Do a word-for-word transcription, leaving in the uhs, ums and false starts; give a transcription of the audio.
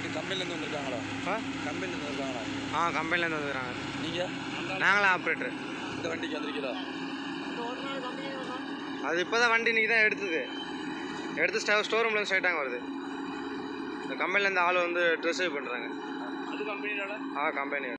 கம்பெனிலேருந்து வந்திருக்காங்களா? ஆ கம்பெனிலேருந்து வந்திருக்காங்களா? ஆ கம்பெனிலேருந்து வந்துடுறாங்க. நீங்கள் நாங்களும் ஆப்ரேட்டர். இந்த வண்டிக்கு வந்திருக்கீங்களா? அது இப்போ தான் வண்டி இன்றைக்கி தான் எடுத்தது. எடுத்து ஸ்டோ ஸ்டோர் ரூம்லேருந்து ஸ்ட்ரைட்டாக வருது. இந்த கம்பெனிலேருந்து ஆள் வந்து ட்ரெஸ் பண்ணுறாங்க. அது கம்பெனியோட ஆ கம்பெனி